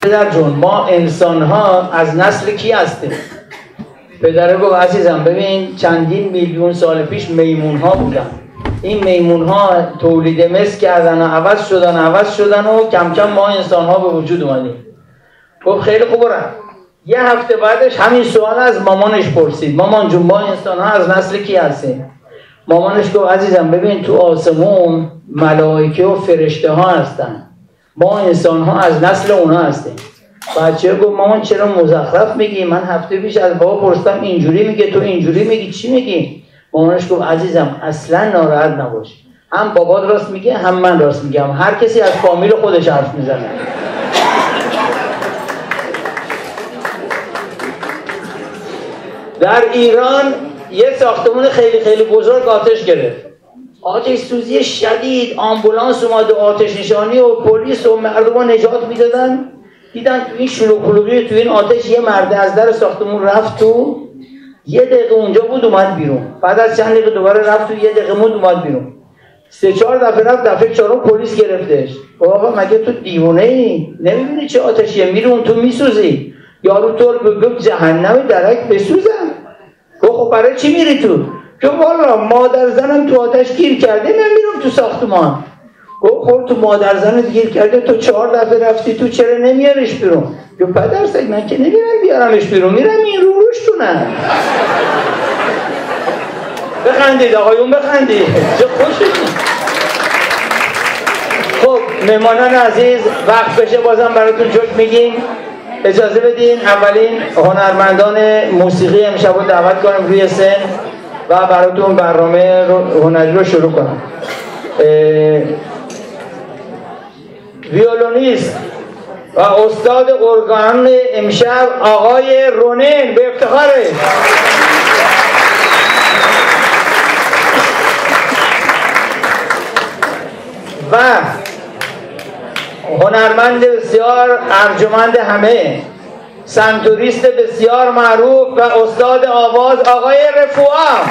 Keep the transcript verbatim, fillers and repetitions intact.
پدر جون ما انسان ها از نسل کی هستیم؟ پدر گفت عزیزم ببین چندین میلیون سال پیش میمون ها بودن، این میمون ها تولید مثل کردن و عوض شدن عوض شدن و کم کم ما انسان ها به وجود اومدیم. گفت خیلی خوب برم. یه هفته بعدش همین سوال از مامانش پرسید، مامان جون ما انسان ها از نسل کی هستیم؟ مامانش گفت عزیزم ببین تو آسمون ملائکه و فرشته ها هستن، ما انسان ها از نسل اونا هستیم. بچه گفت مامان چرا مزخرف میگی؟ من هفته پیش از بابا پرسیدم اینجوری میگه تو اینجوری میگی، چی میگی؟ مامانش گفت عزیزم اصلا ناراحت نباش، هم بابا راست میگه هم من راست میگم، هر کسی از فامیل خودش حرف میزنه. در ایران یه ساختمان خیلی خیلی بزرگ آتش گرفت، آتش سوزی شدید، آمبولانس اومد و آتش نشانی و پلیس و مردم نجات میدادن. دیدن تو این شلوغ خلوغی تو این آتش یه مرد از در ساختمون رفت تو، یه دقیقه اونجا بود اومد بیرون، بعد از چند دقیقه دوباره رفت تو، یه دقیقه بود اومد بیرون، سه چهار دفعه رفت، دفعه چهارم پلیس گرفتش. آقا مگه تو دیوونه ای؟ نمیبینی چه آتشیه؟ میره اون تو میسوزی. یارو طور بگفت جهنم درک بسوزم. خب برای چی میری تو؟ که والا مادر زنم تو آتش گیر کرده، من میرم تو ساختمان. گفت خب تو مادر زنت گیر کرده، تو چهار دفعه رفتی تو، چرا نمیاریش بیرون؟ گفت پدر سگ من که نمیرم بیارمش بیرون، میرم این رو روش تونم. بخندید آقایون بخندید، چه خوشتون. خب مهمانان عزیز وقت بشه بازم براتون جوک میگیم. اجازه بدین اولین هنرمندان موسیقی امشب رو دعوت کنم روی سن و براتون برنامه هنری رو شروع کنم. ویولونیست و استاد ارگان امشب آقای رونن به افتخاره. و هنرمند بسیار ارجمند همه، سنتوریست بسیار معروف و استاد آواز آقای رفوعا.